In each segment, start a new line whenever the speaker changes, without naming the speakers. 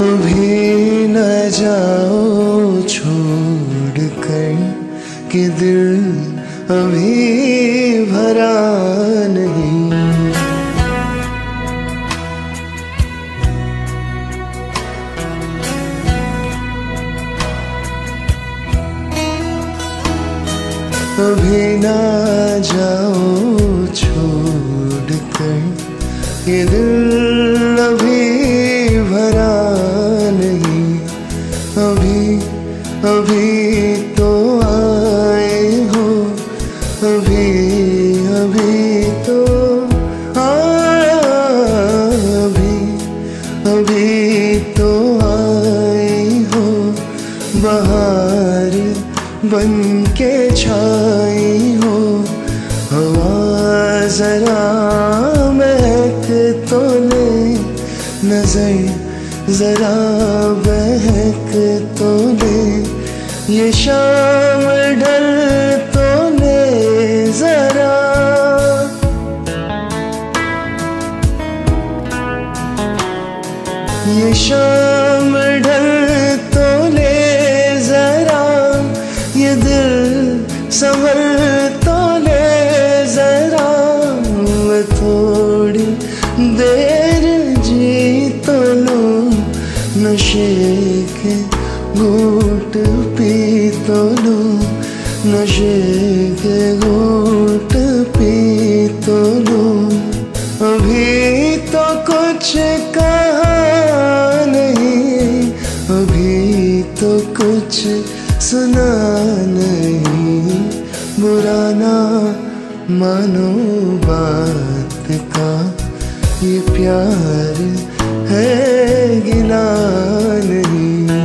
अभी न जाओ छोड़ कर कि दिल अभी भरा नहीं। अभी ना जाओ छोड़ कर ये दिल अभी भरा नहीं। अभी अभी तो आए हो, अभी अभी तो अभी अभी तो आए हो। बहार बन के छाई हो, हवा जरा महक तो ले, नजर जरा बहक तो ले। ये शाम ढल तो ले जरा, ये शाम ढल तो ले जरा। ये दिल संभल तो ले जरा। मैं थोड़ी देर जी तो लूं, नशे के घूंट पी तो लूं, नशे के घूंट पी तो लूं। अभी तो कुछ कहा नहीं, अभी तो कुछ सुना नहीं। बुरा ना मानो बात का, ये प्यार है गिला नहीं।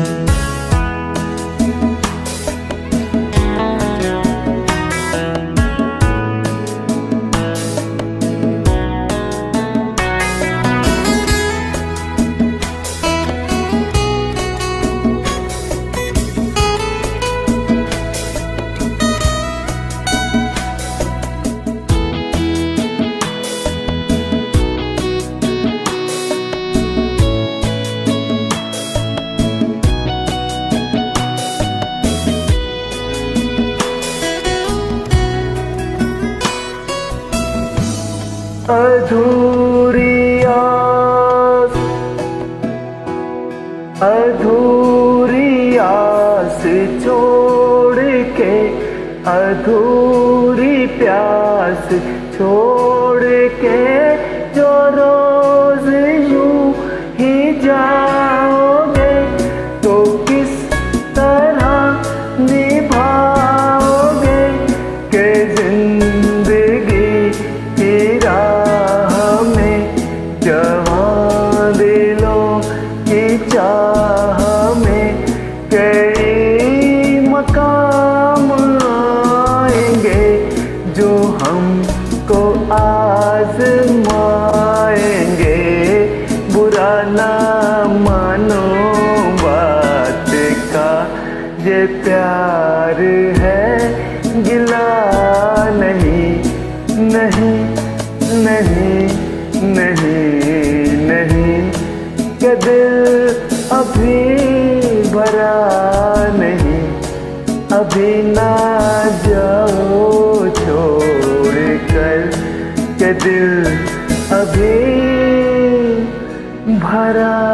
अधूरी आस, अधूरी आस छोड़ के, अधूरी प्यास छोड़ के, जो रोज यूं ही जाओगे तो किस तरह निभाओगे। के जिंदगी की राह में, जवां दिलों की चाह में, कई मकाम आएंगे जो हमको आजमाएंगे। बुरा ना मानो बात का, ये प्यार है गिला नहीं। नहीं नहीं नहीं नहीं, के दिल अभी भरा नहीं। अभी ना जाओ छोड़ कर के दिल अभी भरा